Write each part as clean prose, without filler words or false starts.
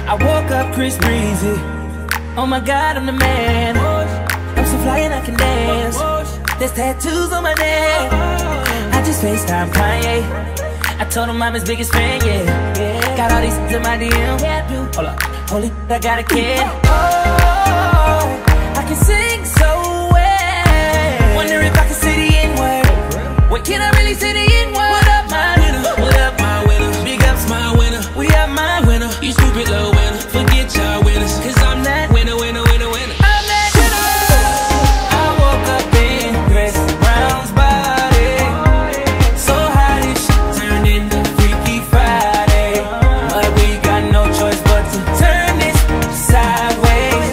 I woke up Chris Breezy. Oh my God, I'm the man. I'm so fly and I can dance. There's tattoos on my neck. I just FaceTime Kanye. I told him I'm his biggest fan, yeah. Got all these in my DM. Hold up, holy, I got a kid. Oh, I can sing so well. Wonder if I can say the N-word. What can I really say the N-word? What up, my winner? What up, my winner? Big ups, my winner. We are my winner. You stupid little winner. Forget y'all winners, cause I'm that winner, winner, winner, winner. I'm that winner. I woke up in Chris Brown's body. So how this shit turned into Freaky Friday. But we got no choice but to turn this sideways.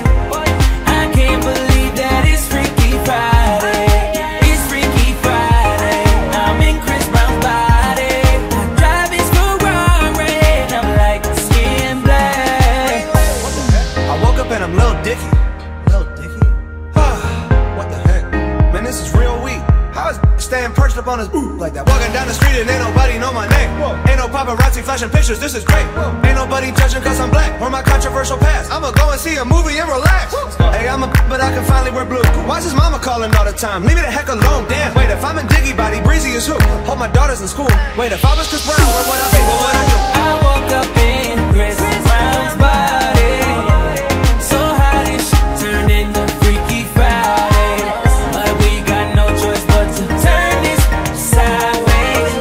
I can't believe that it's Freaky Friday. It's Freaky Friday. I'm in Chris Brown's body. I drive his Ferrari and I'm like skin black. I woke up and I'm Lil Dicky. Lil Dicky? What the heck? Man, this is real weak. How is staying perched up on his like that? Walking down the street and ain't nobody know my name. Ain't no paparazzi flashing pictures, this is great. Ain't nobody judging cause I'm black or my controversial past. I'ma go and see a movie and relax. Hey, I'm a but I can finally wear blue. Why's his mama calling all the time? Leave me the heck alone, damn. Wait, if I'm in Diggy Body, Breezy is who? Hope my daughter's in school. Wait, if I was Chris Brown, where would I be? What would I do? I woke up in Chris Brown's body. So how this shit turned into Freaky Friday. But we got no choice but to turn this sideways.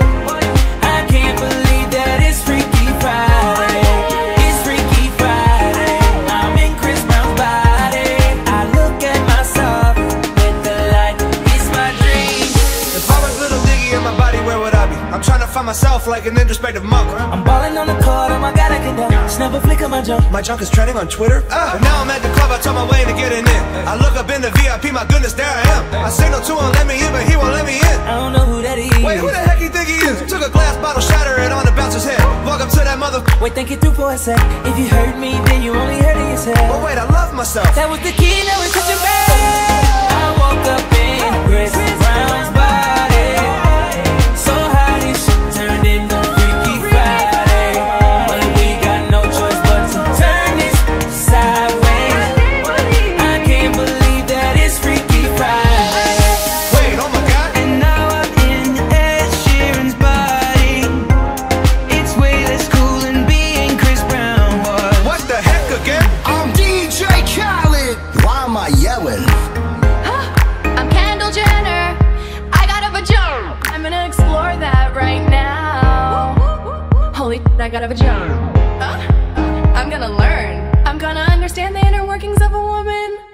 I can't believe that it's Freaky Friday. It's Freaky Friday. I'm in Chris Brown's body. I look at myself with the light. It's my dream. If I was Little Diggy in my body, where would I be? I'm trying to find myself like an introspective monk. I'm balling on the court, oh my God, I can dunk. Never flicker my jump. My junk is trending on Twitter. But now I'm at the club, I told my way to get in. I look up in the VIP, my goodness, there I am. I signal to him, let me in, but he won't let me in. I don't know who that is. Wait, who the heck you think he is? Took a glass bottle, shatter it on the bouncer's head. Walk up to that mother. Wait, think it through for a sec. If you hurt me, then you only hurting yourself. Oh wait, I love myself. That was the key, now it's touching back. I woke up in Chris Brown's body. So how this shit turned into Freaky Friday. But we got no choice but to turn this sideways. I can't believe that it's Freaky Friday. Wait, oh my God. And now I'm in Ed Sheeran's body. It's way less cool than being Chris Brown was. What the heck again? I'm DJ Khaled. Why am I yelling? I'm Kendall Jenner. I got a vagina. I'm gonna explore that right now. Holy, I got a vagina. I'm gonna learn. I'm gonna understand the inner workings of a woman.